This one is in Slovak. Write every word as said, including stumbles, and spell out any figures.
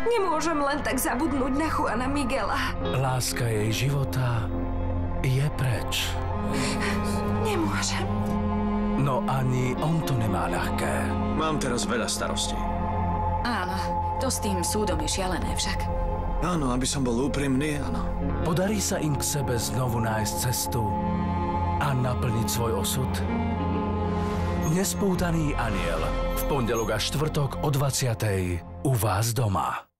Nemôžem len tak zabudnúť na Juana Miguela. Láska jej života je preč. Nemôžem. No ani on to nemá ľahké. Mám teraz veľa starostí. Áno, to s tým súdom je šialené však. Áno, aby som bol úprimný, áno. Podarí sa im k sebe znovu nájsť cestu a naplniť svoj osud? Nespútaný aniel. V pondelok a štvrtok o dvadsiatej u vás doma.